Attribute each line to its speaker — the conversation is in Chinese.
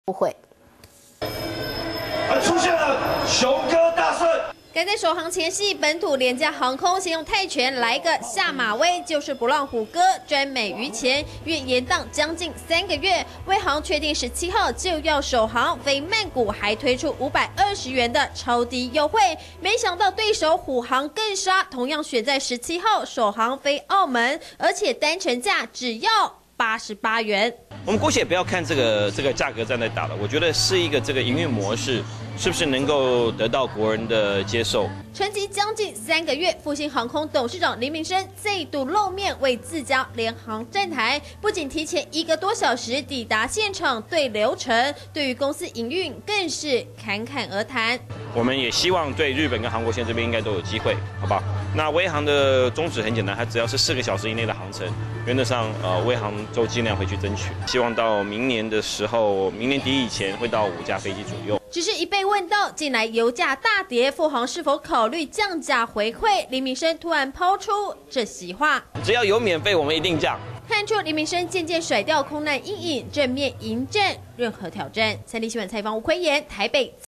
Speaker 1: 不会。
Speaker 2: 出现了雄哥大胜。
Speaker 3: 赶在首航前夕，本土廉价航空先用泰拳来个下马威，就是不让虎哥专美于前。约延宕将近3个月，威航确定17号就要首航飞曼谷，还推出520元的超低优惠。没想到对手虎航更杀，同样选在17号首航飞澳门，而且单程价只要88元。
Speaker 4: 我们姑且不要看这个价格战在打了，我觉得是一个这个营运模式是不是能够得到国人的接受。
Speaker 3: 沉寂将近3个月，复兴航空董事长林明生再度露面，为自家联航站台，不仅提前1个多小时抵达现场对流程，对于公司营运更是侃侃而谈。
Speaker 4: 我们也希望对日本跟韩国线这边应该都有机会，好不好？那威航的宗旨很简单，它只要是4个小时以内的航程，原则上威航都尽量会去争取，希望到明年的时候，明年底以前会到5架飞机左右。
Speaker 3: 只是一被问到近来油价大跌，富航是否考虑降价回馈，林明生突然抛出这席话：
Speaker 4: 只要有免费，我们一定降。
Speaker 3: 看出林明生渐渐甩掉空难阴影，正面迎战任何挑战。3立新闻采访吴奎妍，台北。